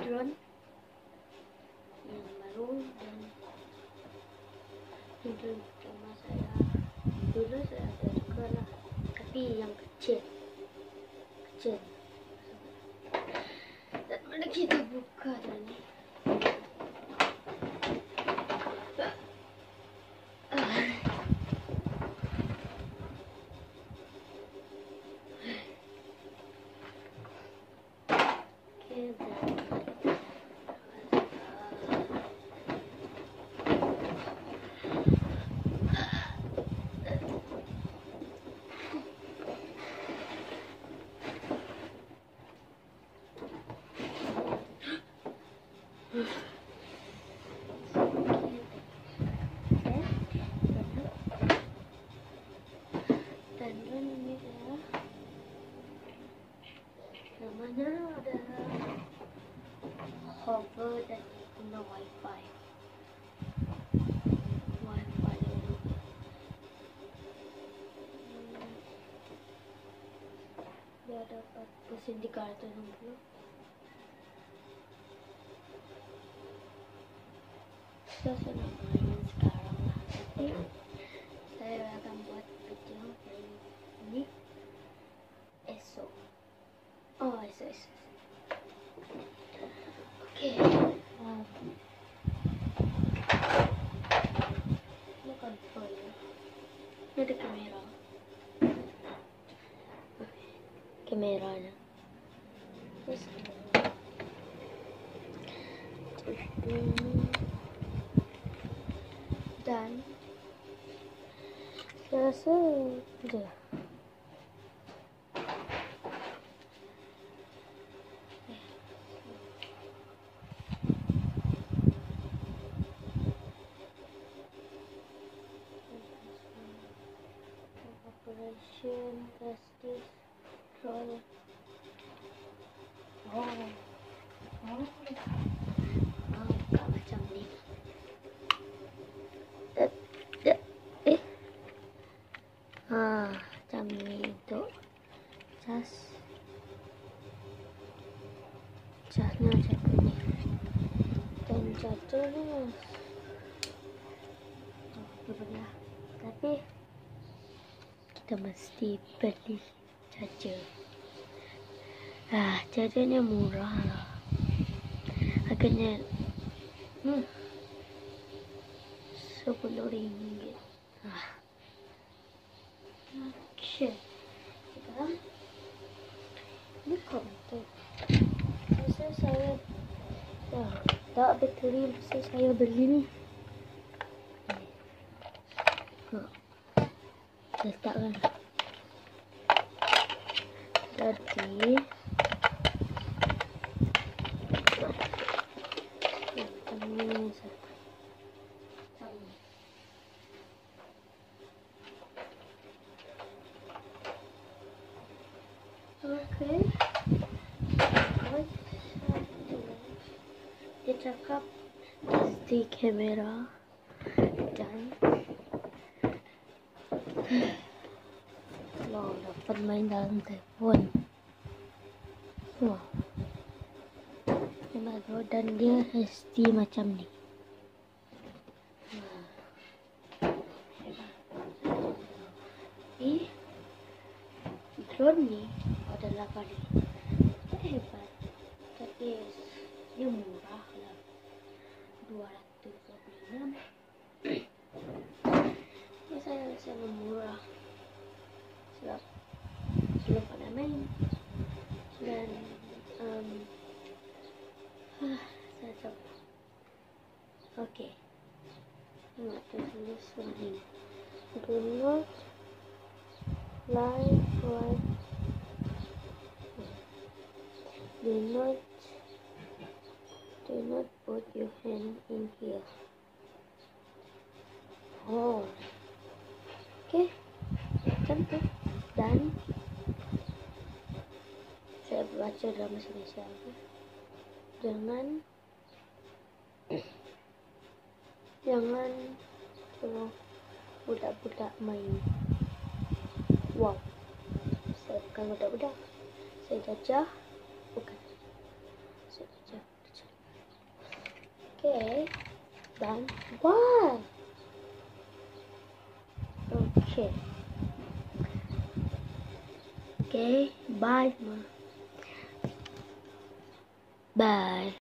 drone yang baru, dan drone pertama saya dulu saya ada juga lah, tapi yang kecil. Dan mana kita buka tadi? Dan ini adalah namanya adalah Hover dan guna wifi dulu. Dia dapat pusing 360. Saya senang main sekarang lah, tapi saya akan buat video ini esok. Esok. Oke. Ini kontrol ya. Ini ada kamera. Kameranya. Terus dan saya rasa udah. Operation Justice Control. Macam ni. Macam ni untuk casnya macam ni. Dan chargernya berbeda. Tapi kita mesti beli charger. Chargernya murah lah. Harganya RM10. Okay. Sekarang ini konten. Masa saya tak bateri, masa saya beli ni. Letakkan. Jadi okay. Dia cakap SD kamera dan dapat main dalam telefon. Dan dia SD macam ni. Drone ni adalah paling hebat, tapi dia murah lah, 226. Ini saya rasa murah sebab belum pernah main. Dan saya coba. Okay, nak tulis lagi. Do not lie right. Do not put your hand in here. Okay, macam tu. Dan saya baca dalam bahasa Malaysia. Jangan suruh budak-budak main. Wow, saya bukan budak-budak. Saya jajah. Bukan. Saya jajah. Okay. Dan why? Okay. Okay. Bye. Bye.